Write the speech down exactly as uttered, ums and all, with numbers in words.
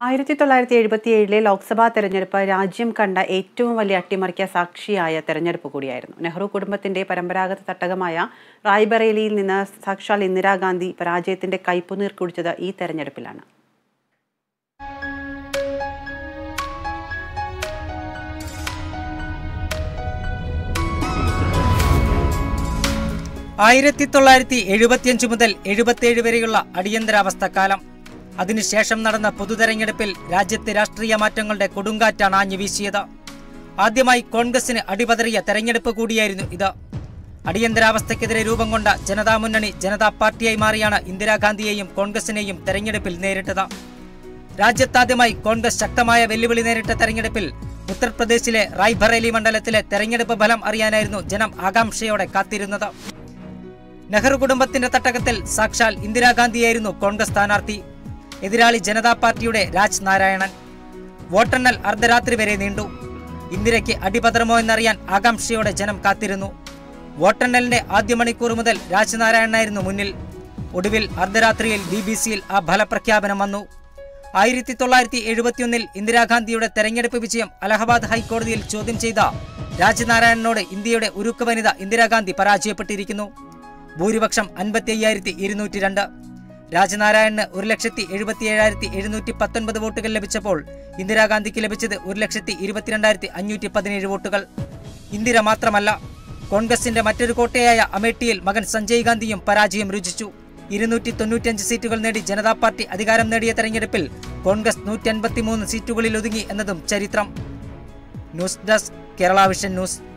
ആയിരത്തി തൊള്ളായിരത്തി എഴുപത്തി ഏഴിലെ ലോക്സഭാ തെരഞ്ഞെടുപ്പ് രാജ്യം കണ്ട ഏറ്റവും വലിയ അട്ടിമറിക്ക് സാക്ഷിയായ തെരഞ്ഞെടുപ്പ് കൂടിയായിരുന്നു. നെഹ്റു കുടുംബത്തിന്റെ പരമ്പരാഗത തട്ടകമായ റായ്ബറേലിയിൽ നിന്ന് സാക്ഷാൽ ഇന്ദിരാഗാന്ധി പരാജയത്തിന്റെ കയ്പുനീർ കുടിച്ചത് ഈ തെരഞ്ഞെടുപ്പിലാണ്. ആയിരത്തി തൊള്ളായിരത്തി എഴുപത്തിയഞ്ച് മുതൽ എഴുപത്തിയേഴ് വരെയുള്ള അടിയന്തരാവസ്ഥ കാലം. അതിനുശേഷം നടന്ന പൊതുതെരഞ്ഞെടുപ്പിൽ രാജ്യത്തെ രാഷ്ട്രീയ മാറ്റങ്ങളുടെ കൊടുങ്കാറ്റാണ് ആഞ്ഞുവീശിയത്. ആദ്യമായി കോൺഗ്രസിന് അടിപതറിയ തെരഞ്ഞെടുപ്പ് കൂടിയായിരുന്നു ഇത്. അടിയന്തരാവസ്ഥയ്ക്കെതിരെ രൂപം കൊണ്ട ജനതാ മുന്നണി ജനതാ പാർട്ടിയായി മാറിയാണ് ഇന്ദിരാഗാന്ധിയെയും കോൺഗ്രസിനെയും തെരഞ്ഞെടുപ്പിൽ നേരിട്ടത്. രാജ്യത്താദ്യമായി കോൺഗ്രസ് ശക്തമായ വെല്ലുവിളി നേരിട്ട തെരഞ്ഞെടുപ്പിൽ ഉത്തർപ്രദേശിലെ റായ്ബറേലി മണ്ഡലത്തിലെ തെരഞ്ഞെടുപ്പ് ഫലം അറിയാനായിരുന്നു ജനം ആകാംക്ഷയോടെ കാത്തിരുന്നത്. നെഹ്റു കുടുംബത്തിന്റെ തട്ടകത്തിൽ സാക്ഷാൽ ഇന്ദിരാഗാന്ധിയായിരുന്നു കോൺഗ്രസ് സ്ഥാനാർത്ഥി. എതിരാളി ജനതാ പാർട്ടിയുടെ രാജ് നാരായണൻ. വോട്ടെണ്ണൽ അർദ്ധരാത്രി വരെ നീണ്ടു. ഇന്ദിരയ്ക്ക് അടിപതറുമോ എന്നറിയാൻ ആകാംക്ഷയോടെ ജനം കാത്തിരുന്നു. വോട്ടെണ്ണലിന്റെ ആദ്യ മണിക്കൂർ മുതൽ രാജ് നാരായണനായിരുന്നു മുന്നിൽ. ഒടുവിൽ അർദ്ധരാത്രിയിൽ ബി ബി സിയിൽ ആ ഫലപ്രഖ്യാപനം വന്നു. ആയിരത്തി തൊള്ളായിരത്തി എഴുപത്തിയൊന്നിൽ ഇന്ദിരാഗാന്ധിയുടെ തെരഞ്ഞെടുപ്പ് വിജയം അലഹബാദ് ഹൈക്കോടതിയിൽ ചോദ്യം ചെയ്ത രാജ് നാരായണനോട് ഇന്ത്യയുടെ ഉരുക്ക് വനിത ഇന്ദിരാഗാന്ധി പരാജയപ്പെട്ടിരിക്കുന്നു. ഭൂരിപക്ഷം അൻപത്തി അയ്യായിരത്തി ഇരുന്നൂറ്റി രണ്ട്. രാജനാരായണന് ഒരു ലക്ഷത്തി എഴുപത്തി ഏഴായിരത്തി എഴുന്നൂറ്റി പത്തൊൻപത് വോട്ടുകൾ ലഭിച്ചപ്പോൾ ഇന്ദിരാഗാന്ധിക്ക് ലഭിച്ചത് ഒരു ലക്ഷത്തി ഇരുപത്തിരണ്ടായിരത്തി അഞ്ഞൂറ്റി പതിനേഴ് വോട്ടുകൾ. ഇന്ദിര മാത്രമല്ല, കോൺഗ്രസിന്റെ മറ്റൊരു കോട്ടയായ അമേഠിയിൽ മകൻ സഞ്ജയ് ഗാന്ധിയും പരാജയം രുചിച്ചു. ഇരുന്നൂറ്റി തൊണ്ണൂറ്റിയഞ്ച് സീറ്റുകൾ നേടി ജനതാ പാർട്ടി അധികാരം നേടിയ തെരഞ്ഞെടുപ്പിൽ കോൺഗ്രസ് നൂറ്റി അൻപത്തി മൂന്ന് സീറ്റുകളിൽ ഒതുങ്ങി എന്നതും ചരിത്രം. News desk, Kerala vision news.